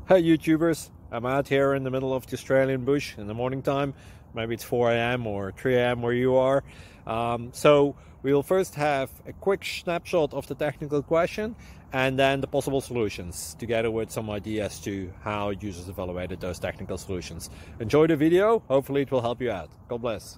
Hi YouTubers, I'm out here in the middle of the Australian bush in the morning time. Maybe it's 4 a.m. or 3 a.m. where you are. So we'll first have a quick snapshot of the technical question and then the possible solutions, together with some ideas to how users evaluated those technical solutions. Enjoy the video, hopefully it will help you out. God bless.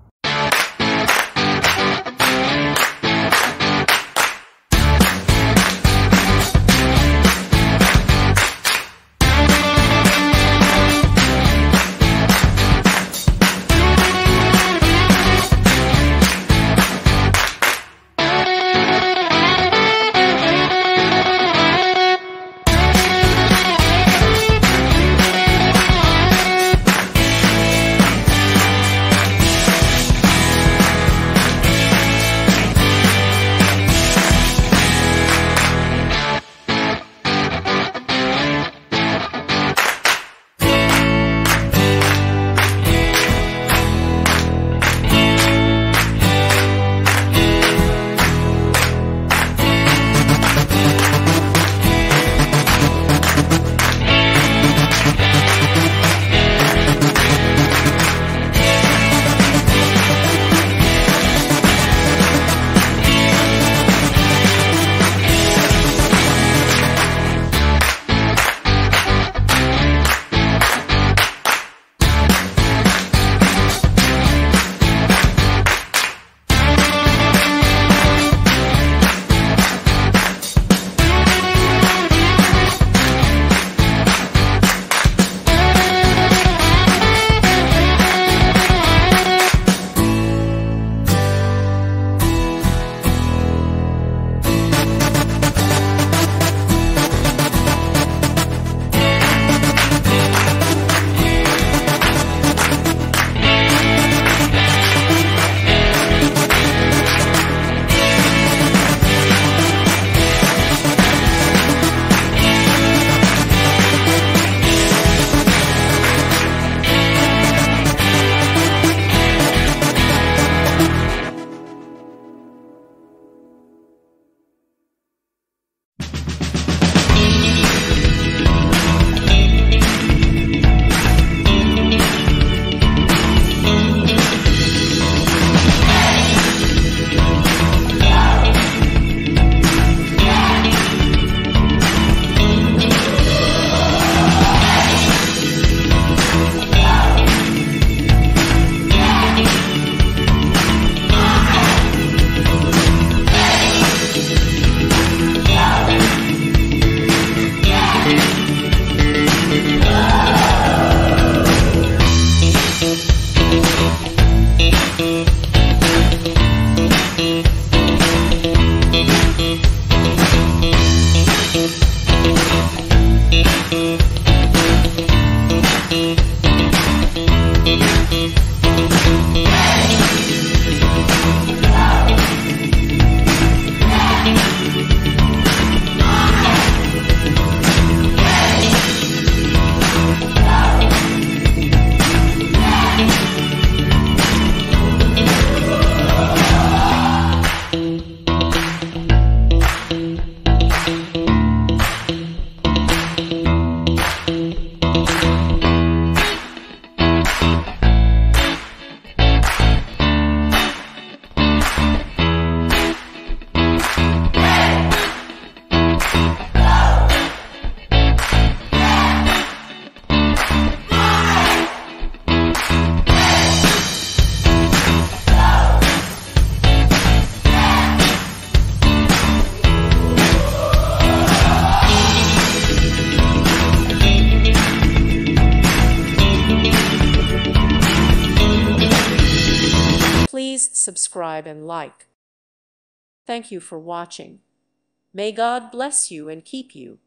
Please subscribe and like. Thank you for watching. May God bless you and keep you.